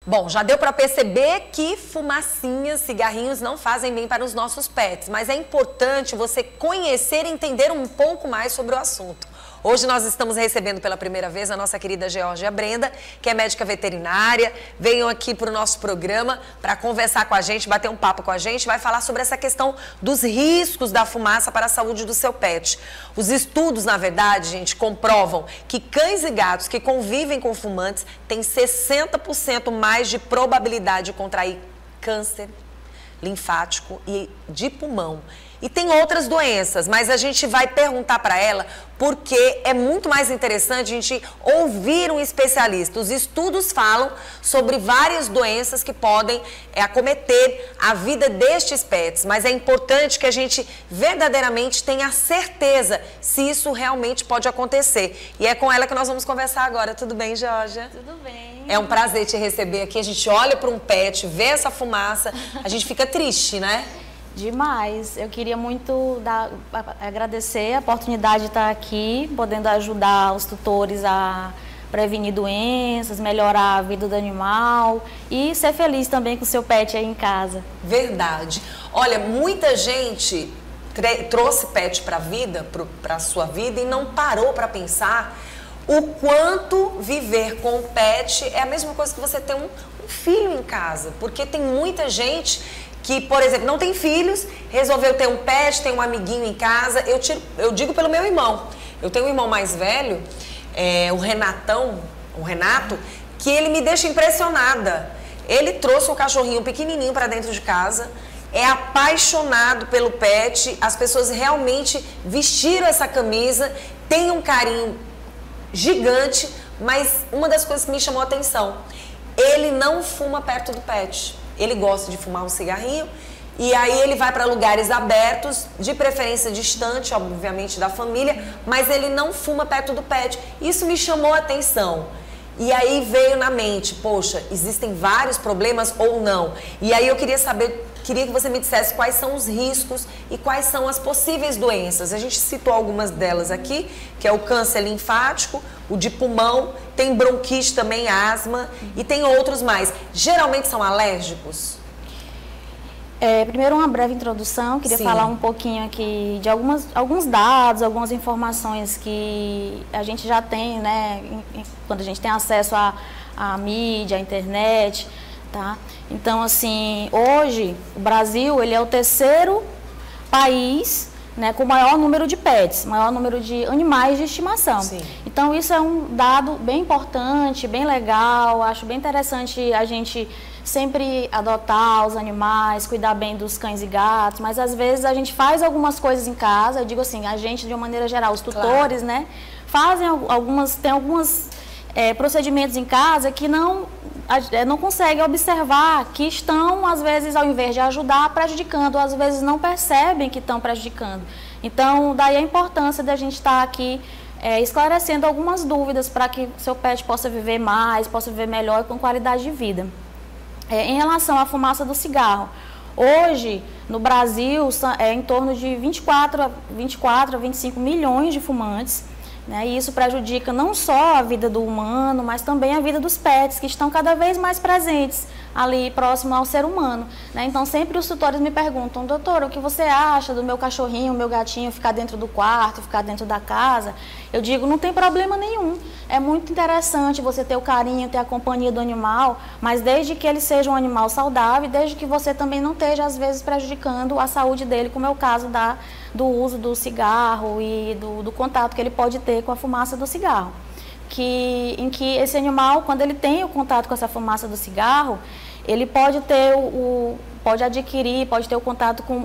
Bom, já deu para perceber que fumacinhas, cigarrinhos não fazem bem para os nossos pets, mas é importante você conhecer e entender um pouco mais sobre o assunto. Hoje nós estamos recebendo pela primeira vez a nossa querida Geórgia Brenda, que é médica veterinária. Veio aqui para o nosso programa para conversar com a gente, bater um papo com a gente, vai falar sobre essa questão dos riscos da fumaça para a saúde do seu pet. Os estudos, na verdade, gente, comprovam que cães e gatos que convivem com fumantes têm 60% mais de probabilidade de contrair câncer linfático e de pulmão. E tem outras doenças, mas a gente vai perguntar para ela porque é muito mais interessante a gente ouvir um especialista. Os estudos falam sobre várias doenças que podem acometer a vida destes pets, mas é importante que a gente verdadeiramente tenha certeza se isso realmente pode acontecer. E é com ela que nós vamos conversar agora. Tudo bem, Geórgia? Tudo bem. É um prazer te receber aqui. A gente olha para um pet, vê essa fumaça, a gente fica triste, né? Demais. Eu queria muito agradecer a oportunidade de estar aqui, podendo ajudar os tutores a prevenir doenças, melhorar a vida do animal e ser feliz também com o seu pet aí em casa. Verdade. Olha, muita gente trouxe pet para a vida, para a sua vida, e não parou para pensar o quanto viver com o pet é a mesma coisa que você ter um filho em casa, porque tem muita gente que, por exemplo, não tem filhos, resolveu ter um pet, tem um amiguinho em casa. Eu digo pelo meu irmão. Eu tenho um irmão mais velho, o Renato, que ele me deixa impressionada. Ele trouxe um cachorrinho pequenininho para dentro de casa, é apaixonado pelo pet, as pessoas realmente vestiram essa camisa, tem um carinho gigante, mas uma das coisas que me chamou a atenção, ele não fuma perto do pet. Ele gosta de fumar um cigarrinho e aí ele vai para lugares abertos, de preferência distante, obviamente, da família, mas ele não fuma perto do pet. Isso me chamou a atenção. E aí veio na mente, poxa, existem vários problemas ou não? E aí eu queria que você me dissesse quais são os riscos e quais são as possíveis doenças. A gente citou algumas delas aqui, que é o câncer linfático, o de pulmão, tem bronquite também, asma e tem outros mais. Geralmente são alérgicos? Primeiro uma breve introdução, queria falar um pouquinho aqui de alguns dados, algumas informações que a gente já tem, né, quando a gente tem acesso à mídia, à internet, tá? Então, assim, hoje o Brasil, ele é o terceiro país, né, com o maior número de pets, maior número de animais de estimação. Sim. Então, isso é um dado bem importante, bem legal, acho bem interessante a gente sempre adotar os animais, cuidar bem dos cães e gatos, mas às vezes a gente faz algumas coisas em casa, eu digo assim, a gente de uma maneira geral, os tutores, né, tem alguns procedimentos em casa que não conseguem observar que estão, às vezes, ao invés de ajudar, prejudicando, às vezes não percebem que estão prejudicando. Então, daí a importância da gente estar aqui esclarecendo algumas dúvidas para que seu pet possa viver mais, possa viver melhor e com qualidade de vida. Em relação à fumaça do cigarro, hoje, no Brasil, em torno de 24 a 25 milhões de fumantes, né? E isso prejudica não só a vida do humano, mas também a vida dos pets, que estão cada vez mais presentes ali próximo ao ser humano, né? Então, sempre os tutores me perguntam, doutor, o que você acha do meu cachorrinho, meu gatinho ficar dentro do quarto, ficar dentro da casa? Eu digo, não tem problema nenhum. É muito interessante você ter o carinho, ter a companhia do animal, mas desde que ele seja um animal saudável, desde que você também não esteja, às vezes, prejudicando a saúde dele, como é o caso do uso do cigarro e do contato que ele pode ter com a fumaça do cigarro. Em que esse animal, quando ele tem o contato com essa fumaça do cigarro, ele pode ter pode ter o contato com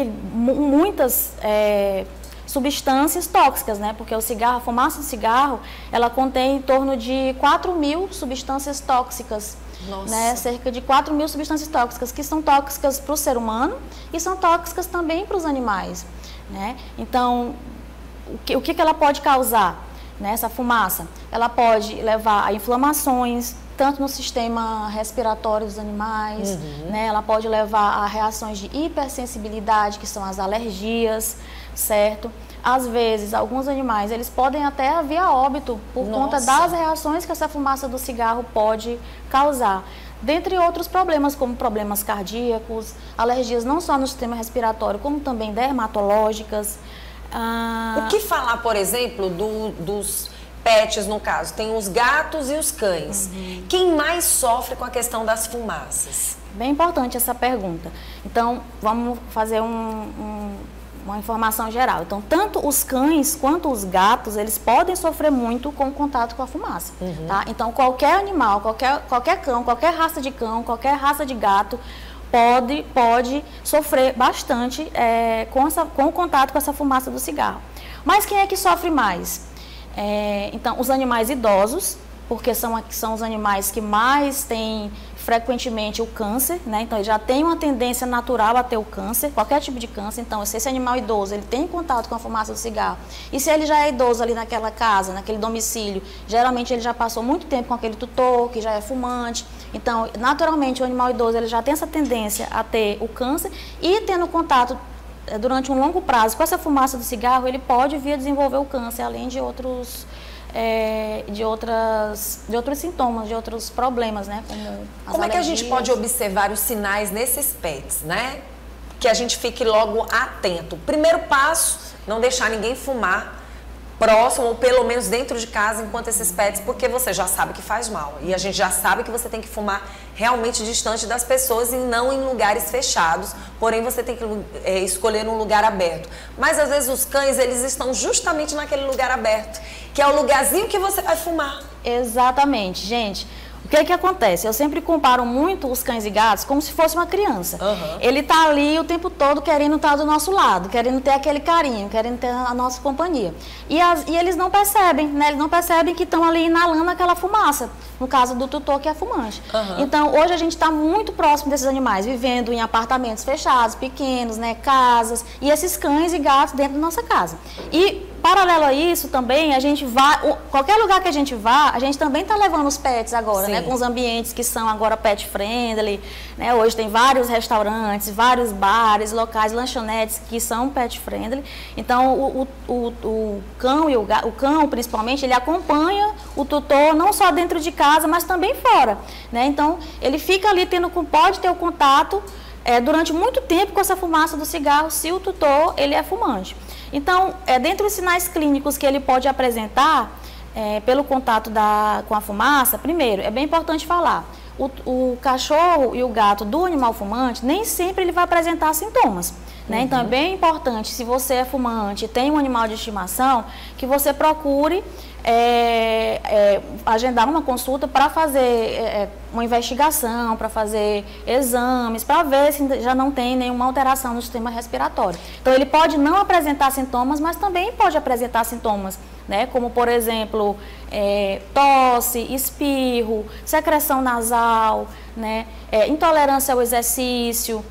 muitas substâncias tóxicas, né? Porque a fumaça do cigarro, ela contém em torno de 4.000 substâncias tóxicas. Nossa. Né? Cerca de 4.000 substâncias tóxicas, que são tóxicas para o ser humano e são tóxicas também para os animais, né? Então, o que ela pode causar, né, essa fumaça? Ela pode levar a inflamações, tanto no sistema respiratório dos animais, né? Ela pode levar a reações de hipersensibilidade, que são as alergias, certo? Às vezes, alguns animais, eles podem até vir a óbito por conta das reações que essa fumaça do cigarro pode causar. dentre outros problemas, como problemas cardíacos, alergias não só no sistema respiratório, como também dermatológicas. O que falar, por exemplo, dos pets, no caso? Tem os gatos e os cães. Quem mais sofre com a questão das fumaças? Bem importante essa pergunta. Então, vamos fazer uma informação geral. Então, tanto os cães quanto os gatos, eles podem sofrer muito com o contato com a fumaça. Tá? Então, qualquer animal, qualquer cão, qualquer raça de cão, qualquer raça de gato, pode sofrer bastante com o contato com essa fumaça do cigarro. Mas quem é que sofre mais? Então, os animais idosos, porque são os animais que mais têm frequentemente o câncer, né? Então ele já tem uma tendência natural a ter o câncer, qualquer tipo de câncer. Então, se esse animal idoso, ele tem contato com a fumaça do cigarro, e se ele já é idoso ali naquela casa, naquele domicílio, geralmente ele já passou muito tempo com aquele tutor, que já é fumante. Então, naturalmente, o animal idoso, ele já tem essa tendência a ter o câncer, e tendo contato durante um longo prazo com essa fumaça do cigarro, ele pode vir a desenvolver o câncer, além de outros sintomas, de outros problemas, né? Como é que a gente pode observar os sinais nesses pets, né? Que a gente fique logo atento. Primeiro passo, não deixar ninguém fumar próximo ou pelo menos dentro de casa enquanto esses pets, porque você já sabe que faz mal. E a gente já sabe que você tem que fumar realmente distante das pessoas e não em lugares fechados. Porém, você tem que escolher um lugar aberto. Mas às vezes os cães, eles estão justamente naquele lugar aberto, que é o lugarzinho que você vai fumar. Exatamente, gente. O que acontece? Eu sempre comparo muito os cães e gatos como se fosse uma criança. Ele tá ali o tempo todo querendo estar do nosso lado, querendo ter aquele carinho, querendo ter a nossa companhia. E eles não percebem, né? Eles não percebem que estão ali inalando aquela fumaça, no caso do tutor, que é fumante. Então, hoje a gente está muito próximo desses animais, vivendo em apartamentos fechados, pequenos, né? Casas, e esses cães e gatos dentro da nossa casa. E paralelo a isso também, a gente vai, qualquer lugar que a gente vá, a gente também está levando os pets agora, né? Com os ambientes que são agora pet friendly, né? Hoje tem vários restaurantes, vários bares, locais, lanchonetes que são pet friendly. Então, o cão e o cão, principalmente, ele acompanha o tutor não só dentro de casa, mas também fora, né? Então, ele fica ali pode ter o contato durante muito tempo com essa fumaça do cigarro, se o tutor ele é fumante. Então, dentre os sinais clínicos que ele pode apresentar pelo contato com a fumaça, primeiro, é bem importante falar, o cachorro e o gato do animal fumante, nem sempre ele vai apresentar sintomas, né? Então, é bem importante, se você é fumante e tem um animal de estimação, que você procure agendar uma consulta para fazer uma investigação, para fazer exames, para ver se já não tem nenhuma alteração no sistema respiratório. Então, ele pode não apresentar sintomas, mas também pode apresentar sintomas, né? Como, por exemplo, tosse, espirro, secreção nasal, né? Intolerância ao exercício.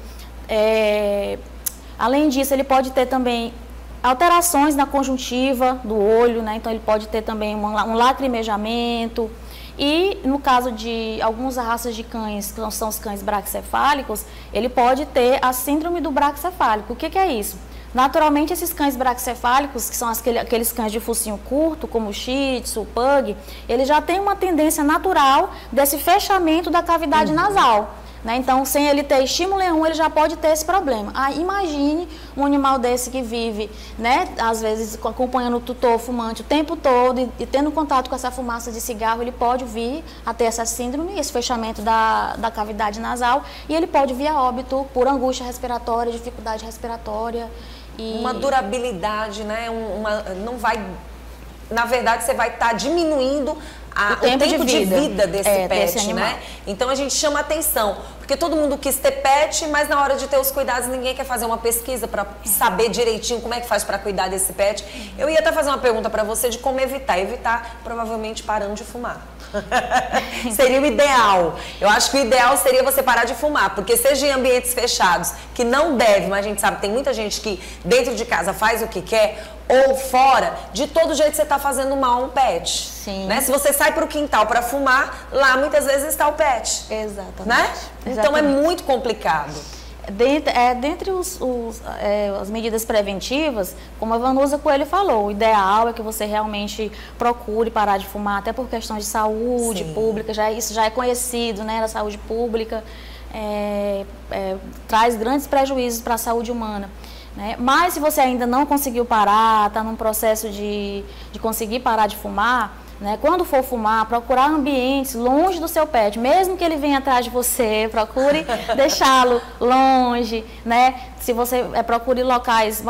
Além disso, ele pode ter também alterações na conjuntiva do olho, né? Então ele pode ter também um lacrimejamento. E no caso de algumas raças de cães, que são os cães braquicefálicos, ele pode ter a síndrome do braquicefálico. O que é isso? Naturalmente, esses cães braquicefálicos, que são aqueles cães de focinho curto, como o Shih Tzu, o Pug, ele já tem uma tendência natural desse fechamento da cavidade nasal. Né? Então, sem ele ter estímulo nenhum, ele já pode ter esse problema. Imagine um animal desse que vive, né, às vezes acompanhando o tutor fumante o tempo todo e tendo contato com essa fumaça de cigarro, ele pode vir a ter essa síndrome, esse fechamento da cavidade nasal, e ele pode vir a óbito por angústia respiratória, dificuldade respiratória. Uma durabilidade, né? Não vai... Na verdade, você vai estar diminuindo o tempo de vida desse pet, né? Então a gente chama atenção, porque todo mundo quis ter pet, mas na hora de ter os cuidados ninguém quer fazer uma pesquisa para saber direitinho como é que faz para cuidar desse pet. Eu ia até fazer uma pergunta para você de como evitar provavelmente parando de fumar. Seria o ideal. Eu acho que o ideal seria você parar de fumar, porque seja em ambientes fechados, que não deve, mas a gente sabe que tem muita gente que dentro de casa faz o que quer, ou fora, de todo jeito você está fazendo mal a um pet. Sim. Né? Se você sai para o quintal para fumar, lá muitas vezes está o pet. Exatamente. Né? Então é muito complicado. Dentre as medidas preventivas, como a Vanusa Coelho falou, o ideal é que você realmente procure parar de fumar, até por questões de saúde pública, isso já é conhecido, né, da saúde pública, traz grandes prejuízos para a saúde humana. Né? Mas se você ainda não conseguiu parar, está num processo de conseguir parar de fumar, né? Quando for fumar, procurar ambientes longe do seu pet, mesmo que ele venha atrás de você, procure deixá-lo longe, né? Se você procure locais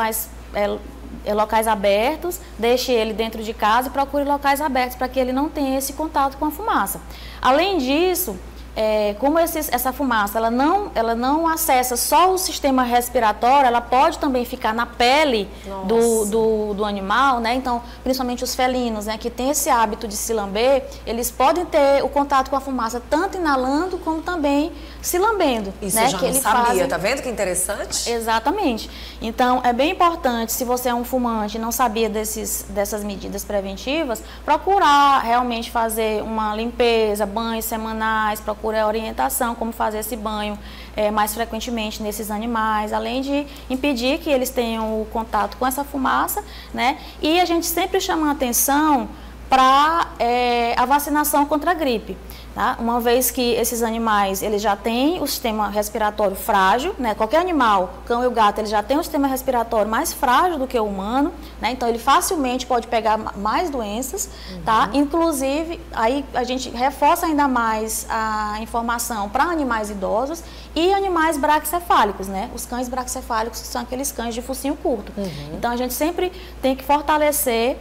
locais abertos, deixe ele dentro de casa e procure locais abertos para que ele não tenha esse contato com a fumaça. Além disso, como essa fumaça ela não acessa só o sistema respiratório, ela pode também ficar na pele do animal, né? Então, principalmente os felinos, né, que tem esse hábito de se lamber, eles podem ter o contato com a fumaça tanto inalando como também se lambendo. Isso né? eu já não sabia, tá vendo que interessante? Exatamente. Então, é bem importante, se você é um fumante e não sabia dessas medidas preventivas, procurar realmente fazer uma limpeza, banhos semanais, procurar orientação como fazer esse banho mais frequentemente nesses animais, além de impedir que eles tenham o contato com essa fumaça, né? E a gente sempre chama a atenção para a vacinação contra a gripe. Tá? Uma vez que esses animais eles já têm o sistema respiratório frágil, né? Qualquer animal, o cão e o gato, ele já tem um sistema respiratório mais frágil do que o humano, né? Então ele facilmente pode pegar mais doenças, tá? Inclusive, aí a gente reforça ainda mais a informação para animais idosos e animais braquicefálicos, né? Os cães braquicefálicos são aqueles cães de focinho curto. Então a gente sempre tem que fortalecer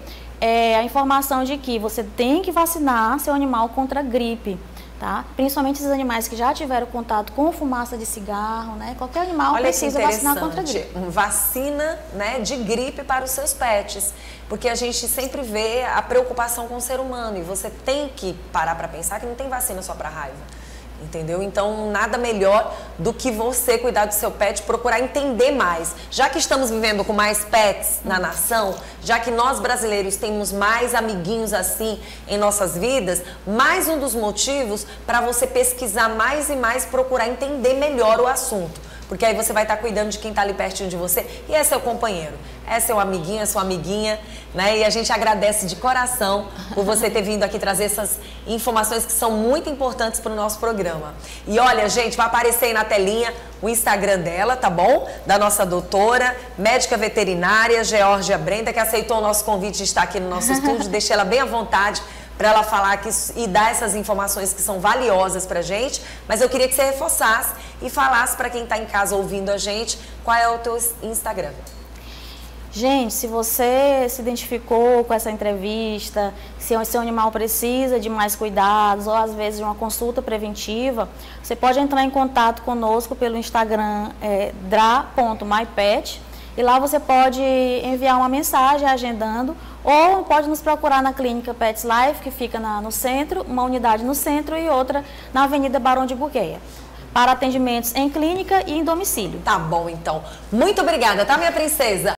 a informação de que você tem que vacinar seu animal contra a gripe, tá? Principalmente esses animais que já tiveram contato com fumaça de cigarro, né? Qualquer animal precisa vacinar contra a gripe. Vacina, né, de gripe para os seus pets, porque a gente sempre vê a preocupação com o ser humano e você tem que parar para pensar que não tem vacina só para raiva. Entendeu? Então, nada melhor do que você cuidar do seu pet, procurar entender mais. Já que estamos vivendo com mais pets na nação, já que nós brasileiros temos mais amiguinhos assim em nossas vidas, mais um dos motivos para você pesquisar mais e mais, procurar entender melhor o assunto. Porque aí você vai estar cuidando de quem está ali pertinho de você e é seu companheiro, é seu amiguinho, é sua amiguinha, né? E a gente agradece de coração por você ter vindo aqui trazer essas informações que são muito importantes para o nosso programa. E olha, gente, vai aparecer aí na telinha o Instagram dela, tá bom? Da nossa doutora, médica veterinária, Geórgia Brenda, que aceitou o nosso convite de estar aqui no nosso estúdio. Deixei ela bem à vontade para ela falar e dar essas informações que são valiosas para a gente, mas eu queria que você reforçasse e falasse para quem está em casa ouvindo a gente, qual é o teu Instagram. Gente, se você se identificou com essa entrevista, se o seu animal precisa de mais cuidados ou às vezes de uma consulta preventiva, você pode entrar em contato conosco pelo Instagram dra.mypet e lá você pode enviar uma mensagem agendando ou pode nos procurar na clínica Pets Life, que fica no centro, uma unidade no centro e outra na Avenida Barão de Bugueia, para atendimentos em clínica e em domicílio. Tá bom, então. Muito obrigada, tá, minha princesa?